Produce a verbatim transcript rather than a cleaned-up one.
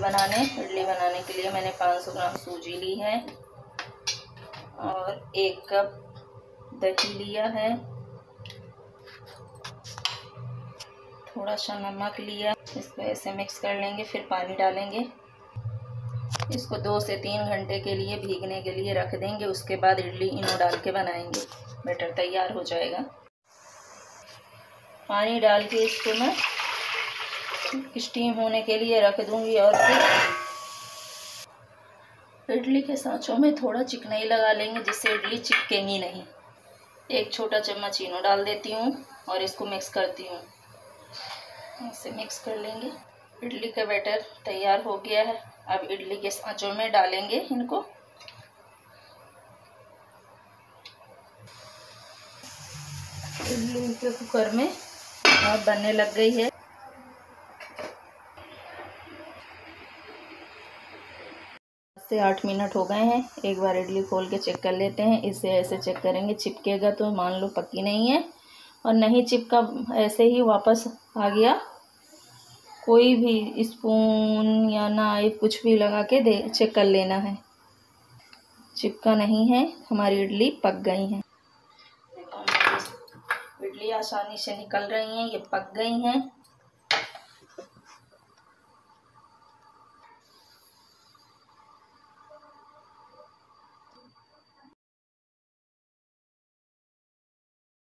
बनाने। इडली बनाने के लिए मैंने पाँच सौ ग्राम सूजी ली है और एक कप दही लिया है, थोड़ा सा नमक लिया। इसको ऐसे मिक्स कर लेंगे, फिर पानी डालेंगे। इसको दो से तीन घंटे के लिए भीगने के लिए रख देंगे। उसके बाद इडली इनो डाल के बनाएंगे, बैटर तैयार हो जाएगा। पानी डाल के इसको मैं स्टीम होने के लिए रख दूंगी। और फिर इडली के सांचों में थोड़ा चिकनाई लगा लेंगे जिससे इडली चिपकेंगी नहीं। एक छोटा चम्मच इनो डाल देती हूँ और इसको मिक्स करती हूँ। ऐसे मिक्स कर लेंगे। इडली का बैटर तैयार हो गया है। अब इडली के सांचों में डालेंगे इनको। इडली के कुकर में भाप बनने लग गई है। से आठ मिनट हो गए हैं। एक बार इडली खोल के चेक कर लेते हैं। इसे ऐसे चेक करेंगे, चिपकेगा तो मान लो पकी नहीं है, और नहीं चिपका ऐसे ही वापस आ गया। कोई भी स्पून या नाइफ कुछ भी लगा के दे चेक कर लेना है। चिपका नहीं है, हमारी इडली पक गई है। इडली आसानी से निकल रही हैं, ये पक गई हैं।